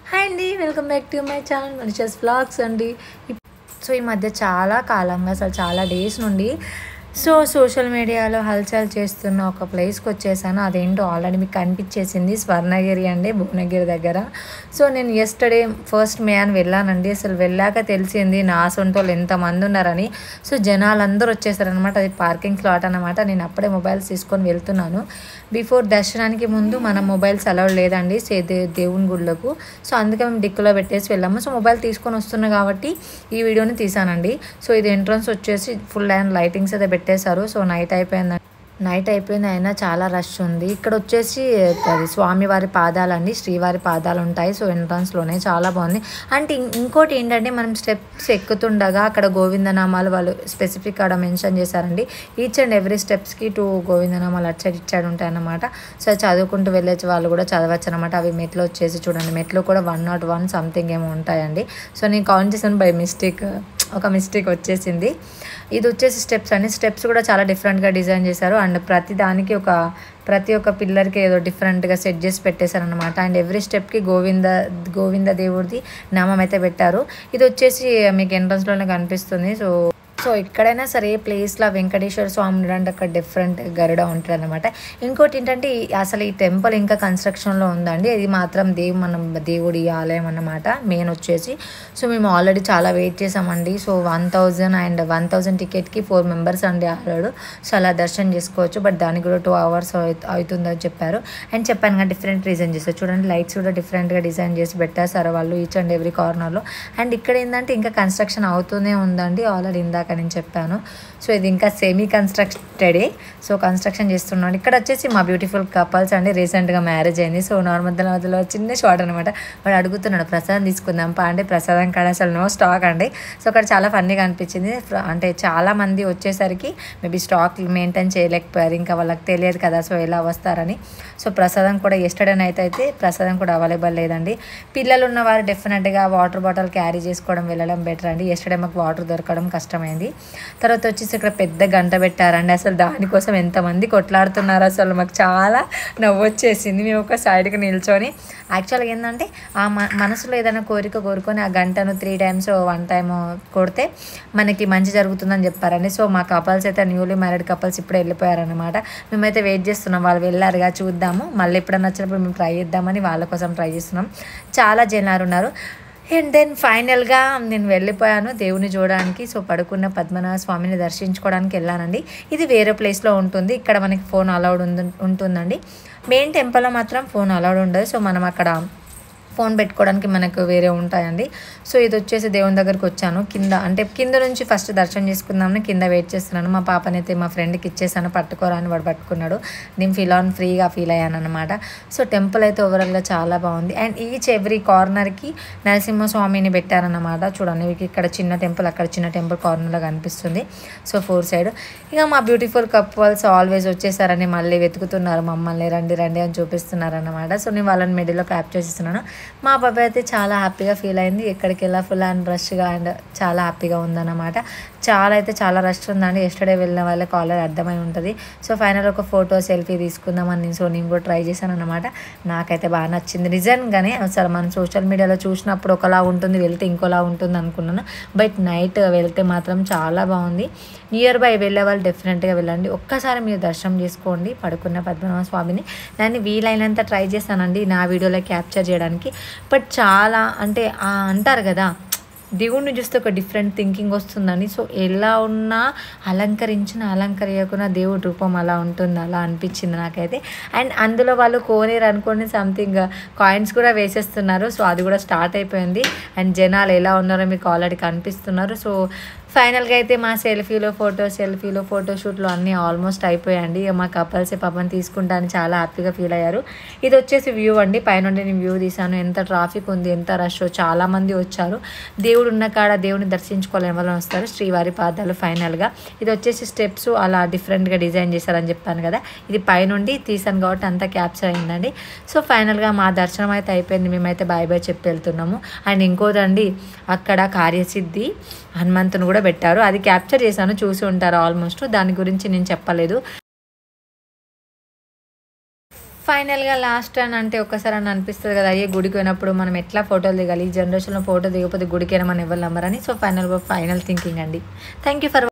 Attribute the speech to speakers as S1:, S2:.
S1: Hi అండి, welcome back to my channel Manisha's vlogs అండి. So ఈ మధ్య చాలా కాలంగా అసలు చాలా డేస్ నుండి సోషల్ మీడియాలో హల్చల్ చేస్తున్న ఒక ప్లేస్కి వచ్చేసాను. అదేంటో ఆల్రెడీ మీకు కనిపించేసింది, స్వర్ణగిరి అండి, భువనగిరి దగ్గర. సో నేను ఎస్టర్డే 1st మే అని వెళ్ళానండి. అసలు వెళ్ళాక తెలిసింది నా సొంతోళ్ళు ఎంతమంది ఉన్నారని. సో జనాలందరూ వచ్చేసారనమాట. అది పార్కింగ్ స్లాట్ అనమాట. నేను అప్పుడే మొబైల్స్ తీసుకొని వెళ్తున్నాను. బిఫోర్ దర్శనానికి ముందు మన మొబైల్స్ అలౌడ్ లేదండి దేవుని గుళ్ళకు. సో అందుకే మేము డిక్కులో పెట్టేసి వెళ్ళాము. సో మొబైల్ తీసుకొని వస్తున్నాం కాబట్టి ఈ వీడియోని తీసానండి. సో ఇది ఎంట్రన్స్ వచ్చేసి ఫుల్ అండ్ లైటింగ్స్ అయితే పెట్టేశారు. సో నైట్ అయిపోయింది అయినా చాలా రష్ ఉంది. ఇక్కడ వచ్చేసి అది స్వామివారి పాదాలండి, శ్రీవారి పాదాలు ఉంటాయి. సో ఎంట్రన్స్లోనే చాలా బాగుంది. అంటే ఇంకోటి ఏంటంటే మనం స్టెప్స్ ఎక్కుతుండగా అక్కడ గోవిందనామాలు వాళ్ళు స్పెసిఫిక్ అక్కడ మెన్షన్ చేశారండి. ఈచ్ అండ్ ఎవ్రీ స్టెప్స్కి 2 గోవిందనామాలు అటు సైడ్ ఉంటాయన్నమాట. సో చదువుకుంటూ వెళ్ళే వాళ్ళు కూడా చదవచ్చు అనమాట. అవి మెట్లు వచ్చేసి చూడండి, మెట్లు కూడా 101 సంథింగ్ ఏమో ఉంటాయండి. సో నేను కౌంట్ చేసాను బై మిస్టేక్, ఒక మిస్టేక్ వచ్చేసింది. ఇది వచ్చేసి స్టెప్స్ అండి. స్టెప్స్ కూడా చాలా డిఫరెంట్గా డిజైన్ చేశారు. అండ్ ప్రతి ఒక్క పిల్లర్కి ఏదో డిఫరెంట్గా సెట్ చేసి పెట్టేశారనమాట. అండ్ ఎవ్రీ స్టెప్కి గోవింద దేవుడిది నామం అయితే పెట్టారు. ఇది వచ్చేసి మీకు ఎంట్రన్స్లోనే కనిపిస్తుంది. సో ఎక్కడైనా సరే ప్లేస్లో వెంకటేశ్వర స్వామి అంటే అక్కడ డిఫరెంట్ గరుడ ఉంటుంది అనమాట. ఇంకోటి ఏంటంటే అసలు ఈ టెంపుల్ ఇంకా కన్స్ట్రక్షన్లో ఉందండి. ఇది మాత్రం దేవుడి ఆలయం అన్నమాట మెయిన్ వచ్చేసి. సో మేము ఆల్రెడీ చాలా వెయిట్ చేసామండి. సో 1000 టికెట్కి 4 మెంబర్స్ అండి ఆడాడు. సో అలా దర్శనం చేసుకోవచ్చు. బట్ దానికి కూడా 2 hours అవుతుందని చెప్పారు. అండ్ చెప్పాను కదా డిఫరెంట్ డిజైన్ చేస్తారు. చూడండి లైట్స్ కూడా డిఫరెంట్గా డిజైన్ చేసి పెట్టేశారు వాళ్ళు ఈచ్ అండ్ ఎవ్రీ కార్నర్లో. అండ్ ఇక్కడ ఏంటంటే ఇంకా కన్స్ట్రక్షన్ అవుతూనే ఉందండి. ఆల్రెడీ ఇందాక నేను చెప్పాను. సో ఇది ఇంకా సెమీ కన్స్ట్రక్టెడే. సో కన్స్ట్రక్షన్ చేస్తున్నాను. ఇక్కడ వచ్చేసి మా బ్యూటిఫుల్ కపుల్స్ అండి, రీసెంట్గా మ్యారేజ్ అయింది. సో మధ్యలో చిన్న షార్ట్ అనమాట. వాడు అడుగుతున్నాడు ప్రసాదం తీసుకుందాం పా అంటే ప్రసాదం కాడ అసలు నో స్టాక్ అండి. సో అక్కడ చాలా ఫన్నీగా అనిపించింది. అంటే చాలామంది వచ్చేసరికి మేబీ స్టాక్ మెయింటైన్ చేయలేకపోయారు, ఇంకా వాళ్ళకి తెలియదు కదా సో ఎలా వస్తారని. సో ప్రసాదం కూడా ఎస్టర్డే నైట్ అయితే ప్రసాదం కూడా అవైలబుల్ లేదండి. పిల్లలు ఉన్నవారు డెఫినెట్గా వాటర్ బాటిల్ క్యారీ చేసుకోవడం వెళ్ళడం బెటర్ అండి. ఎస్టర్డే మాకు వాటర్ దొరకడం కష్టమైంది. తర్వాత వచ్చేసి ఇక్కడ పెద్ద గంట పెట్టారండి. అసలు దానికోసం ఎంతమంది కొట్లాడుతున్నారు, అసలు మాకు చాలా నవ్వు వచ్చేసింది. మేము ఒక సైడ్కి నిల్చొని యాక్చువల్గా ఏంటంటే ఆ మనసులో ఏదైనా కోరుకొని ఆ గంటను 3 times 1 time కొడితే మనకి మంచి జరుగుతుందని చెప్పారండి. సో మా కపుల్స్ అయితే న్యూలీ మ్యారీడ్ కపుల్స్ ఇప్పుడే వెళ్ళిపోయారనమాట. మేమైతే వెయిట్ చేస్తున్నాం, వాళ్ళు వెళ్ళారుగా చూద్దాము, మళ్ళీ ఎప్పుడన్నా వచ్చినప్పుడు మేము ట్రై చేద్దామని వాళ్ళ కోసం ట్రై చేస్తున్నాం. చాలా జనాలు ఉన్నారు. అండ్ దెన్ ఫైనల్గా నేను వెళ్ళిపోయాను దేవుని చూడడానికి. సో పడుకున్న పద్మనాభ స్వామిని దర్శించుకోవడానికి వెళ్ళానండి. ఇది వేరే ప్లేస్లో ఉంటుంది. ఇక్కడ మనకి ఫోన్ అలౌడ్ ఉంటుందండి. మెయిన్ టెంపుల్లో మాత్రం ఫోన్ అలౌడ్ ఉండదు. సో మనం అక్కడ ఫోన్ పెట్టుకోవడానికి మనకు వేరే ఉంటాయండి. సో ఇది వచ్చేసి దేవుని దగ్గరికి వచ్చాను. కింద నుంచి ఫస్ట్ దర్శనం చేసుకుందామని కింద వెయిట్ చేస్తున్నాను. మా పాపనైతే మా ఫ్రెండ్కి ఇచ్చేసాను, పట్టుకోరా అని వాడు పట్టుకున్నాడు. నేను ఫ్రీగా ఫీల్ అయ్యాను అనమాట. సో టెంపుల్ అయితే ఓవరాల్గా చాలా బాగుంది. అండ్ ఈచ్ ఎవ్రీ కార్నర్కి నరసింహస్వామిని పెట్టారన్నమాట. చూడండి ఇక్కడ చిన్న టెంపుల్, అక్కడ చిన్న టెంపుల్ కార్నర్లో కనిపిస్తుంది. సో 4 side ఇక మా బ్యూటిఫుల్ కపుల్స్ ఆల్వేస్ వచ్చేసారని మళ్ళీ వెతుకుతున్నారు మమ్మల్ని, రండి అని చూపిస్తున్నారు అన్నమాట. సో నేను వాళ్ళని మిడిల్లో క్యాప్చర్ చేస్తున్నాను. మా పాప అయితే చాలా హ్యాపీగా ఫీల్ అయింది. ఎక్కడికి వెళ్ళా ఫుల్ అండ్ రష్గా అండ్ చాలా హ్యాపీగా ఉందన్నమాట. చాలా రష్ ఉందండి. ఎస్టర్డే వెళ్ళిన వాళ్ళకి ఆల్రెడీ అర్థమై ఉంటుంది. సో ఫైనల్ ఒక ఫోటో సెల్ఫీ తీసుకుందామని నేను కూడా ట్రై చేశాను అనమాట. నాకైతే బాగా నచ్చింది నిజంగానే. అసలు మనం సోషల్ మీడియాలో చూసినప్పుడు ఒకలా ఉంటుంది, వెళ్తే ఇంకోలా ఉంటుంది అనుకున్నాను. బట్ నైట్ వెళ్తే మాత్రం చాలా బాగుంది. నియర్ బై వెళ్ళే వాళ్ళు డెఫినెట్గా వెళ్ళండి. ఒక్కసారి మీరు దర్శనం చేసుకోండి పడుకున్న పద్మనాభ స్వామిని. దాన్ని వీలైనంత ట్రై చేశానండి నా వీడియోలో క్యాప్చర్ చేయడానికి. బట్ చాలా అంటే అంటారు కదా దేవుడిని చూస్తే ఒక డిఫరెంట్ థింకింగ్ వస్తుందని. సో ఎలా ఉన్నా అలంకరించకున్న దేవుడి రూపం అలా ఉంటుంది, అలా అనిపించింది నాకైతే. అండ్ అందులో వాళ్ళు అనుకోని సంథింగ్ కాయిన్స్ కూడా వేసేస్తున్నారు. సో అది కూడా స్టార్ట్ అయిపోయింది. అండ్ జనాలు ఎలా ఉన్నారో మీకు ఆల్రెడీ కనిపిస్తున్నారు. సో ఫైనల్గా అయితే మా సెల్ఫీలో ఫోటోషూట్లు అన్నీ ఆల్మోస్ట్ అయిపోయాయండి. మా కపుల్స్ పాపని తీసుకుంటాను చాలా హ్యాపీగా ఫీల్ అయ్యారు. ఇది వచ్చేసి వ్యూ అండి, పైనుండి నేను వ్యూ తీసాను. ఎంత ట్రాఫిక్ ఉంది, ఎంత రష్, చాలామంది వచ్చారు. దేవుడు ఉన్న కాడ దేవుని దర్శించుకోవాలని వాళ్ళు వస్తారు. శ్రీవారి పాదాలు ఫైనల్గా. ఇది వచ్చేసి స్టెప్స్ అలా డిఫరెంట్గా డిజైన్ చేశారని చెప్పాను కదా, ఇది పైనుండి తీసాను కాబట్టి అంతా క్యాప్చర్ అయిందండి. సో ఫైనల్గా మా దర్శనం అయితే అయిపోయింది. మేమైతే బాయ్ చెప్పి వెళ్తున్నాము. అండ్ ఇంకోదండి అక్కడ కార్యసిద్ధి హనుమంతుని కూడా పెట్టారు, అది క్యాప్చర్ చేశాను, చూసి ఉంటారు ఆల్మోస్ట్. దాని గురించి నేను చెప్పలేదు. ఫైనల్‌గా లాస్ట్ అని అంటే ఒక్కసారి అని అనిపిస్తది కదా! అయ్యే గుడికి పోయినప్పుడు మనం ఎట్లా ఫోటోలు దిగాలి? ఈ జనరేషన్‌లో ఫోటో దిగకపోతే గుడికేనా మన ఎవరు నమ్మరని. సో, ఫైనల్ థింకింగ్ అండి. Thank you for